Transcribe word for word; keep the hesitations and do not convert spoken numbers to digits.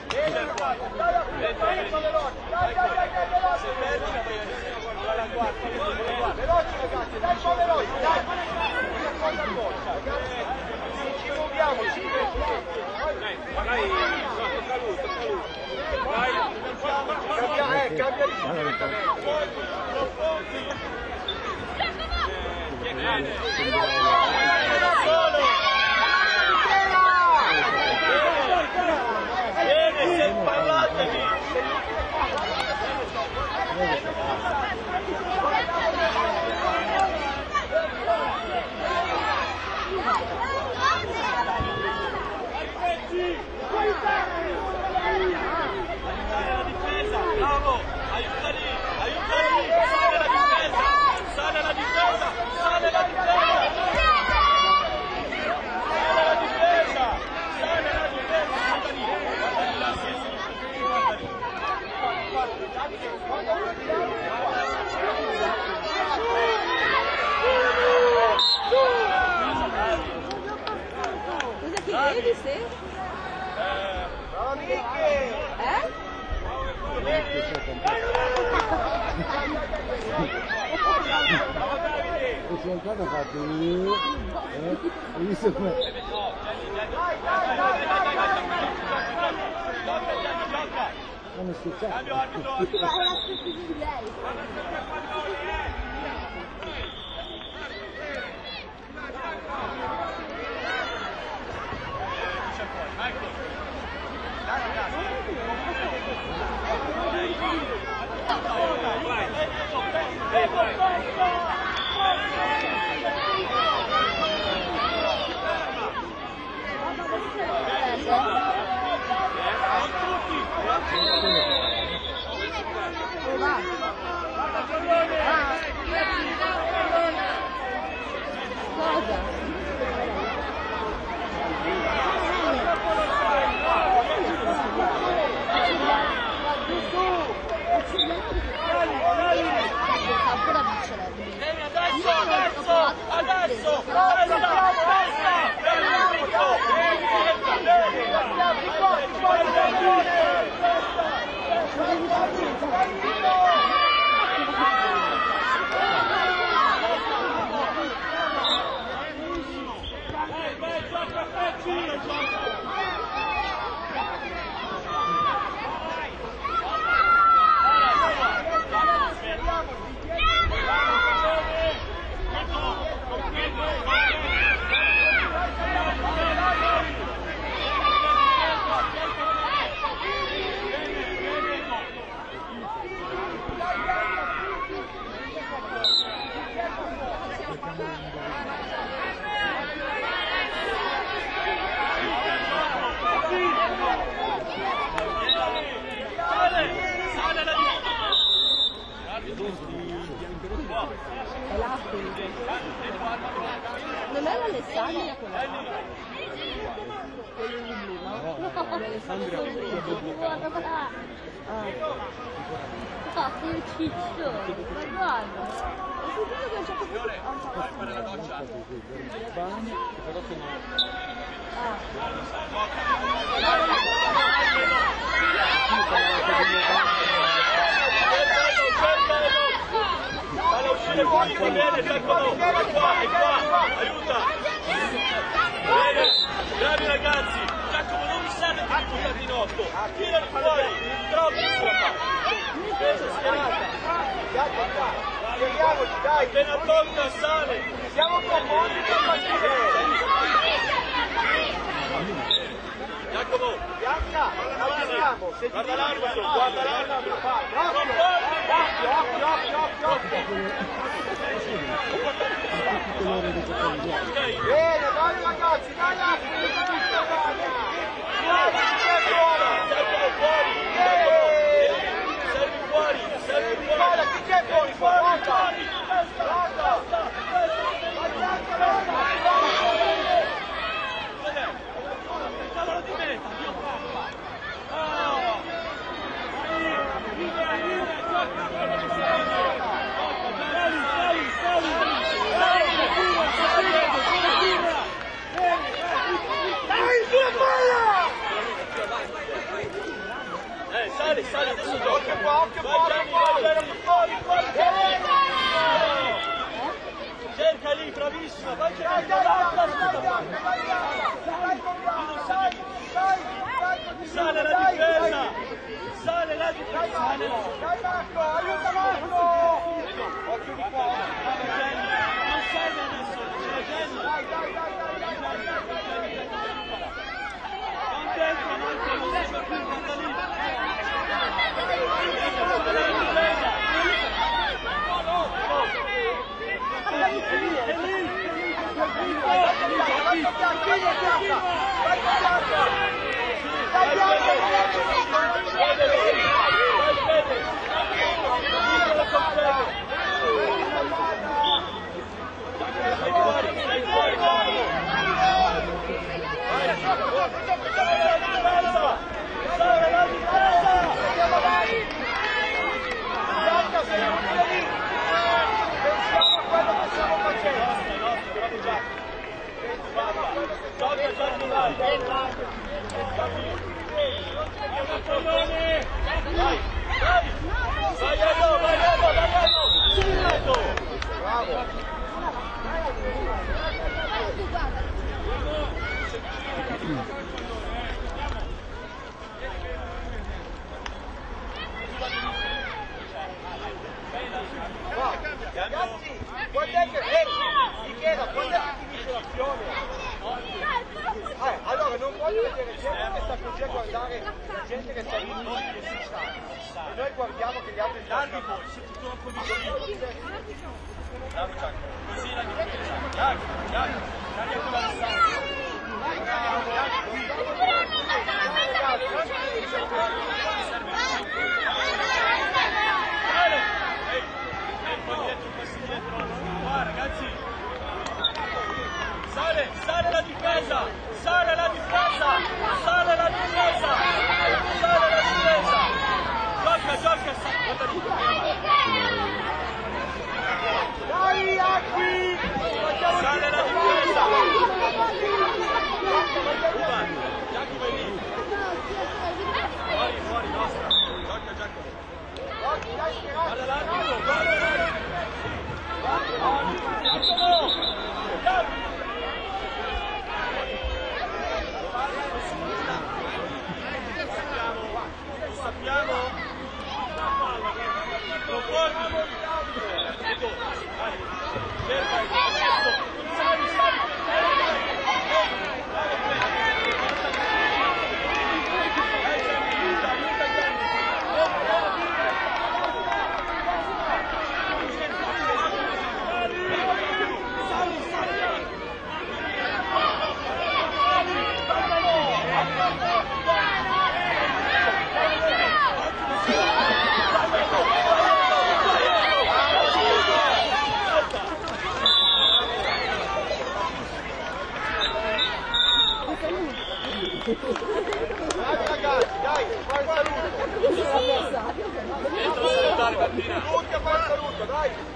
Veloci ragazzi, dai un po' veloci, dai! Una cosa corta, ci muoviamo, ci muoviamo! Vai, tocca lui, tocca lui! Vai! Cambia, eh, cambia di Vieni, se parlatevi! Bravo, aiutali, aiutali, sale la difesa, sale la difesa, sale la difesa, sale la difesa, sale la difesa, guarda lì, guarda lì l'assist, guarda lì. Cosa chiedevi, se? Eh? E si è entrato, ha fatto eh? Hai visto come? Non è successo. Adesso! Non è l'Alessandria quella? Quello di blu, no? No, l'Alessandria è blu. Ah, che ciccio! Ma guarda! Ho sentito che a un certo punto... A un certo punto... la doccia? Ah. Fallo uscire fuori, va bene, Giacomo, è qua, è qua, aiuta! Bene, bravi ragazzi, Giacomo non mi serve che mi buttate in otto, tirali fuori, troppo difesa schierata, Schieriamoci, dai! appena tocca sale! Siamo profondi per partire! Giacomo! Bianca, avanziamo! Se ti Guarda l'arbitro, guarda l'arbitro! Occhio, occhio, occhio, occhio, occhio! Bene, dai ragazzi, dai ragazzi! Giacomo fuori! Servi fuori! Servi fuori! Chi c'è fuori? Fuori! Cavolo di meta! Dio papà! Sali, sali, sali! Sale, sale, adesso gioca. Occhio qua, occhio qua, Vai Gianni, vai Gianni, fuori, fuori, fuori. Cerca lì, bravissima, vai Gianni, davanti, aspetta. Sale la difesa, sale la difesa. Dai Marco, aiuta Marco! Occhio di qua. Non serve adesso, c'è Gianni. Dai, dai, dai, dai, dai, dai. Non dentro, Marco, non serve più, guarda lì. Ragazzi, quando è che eh, Michela, quando è che finisce l'azione? Eh, allora non voglio vedere gente che sta così a guardare la gente che sta lì che si sta. E noi guardiamo che gli altri stanno. Dardi voi, siete troppo vicini. Così la difesa. Dai, dai, dai a quella Sale, sale la difesa, sale la difesa, sale la difesa, sale la difesa. Gioca, gioca, guarda lì. Dai, Acqui! Sale la difesa. Uva, Giacomo è lì. Fuori, fuori, nostra. Gioca, Giacomo. Guarda l'arbitro, guarda l'arbitro. Giacomo! Giacomo! Sappiamo? Non puoi! Cerca il testo! Sali, sali! Aiuta, aiuta Sali, sali! Dai ragazzi, dai, fai il saluto! Entra a salutare Martina! Tutti a fare il saluto, dai!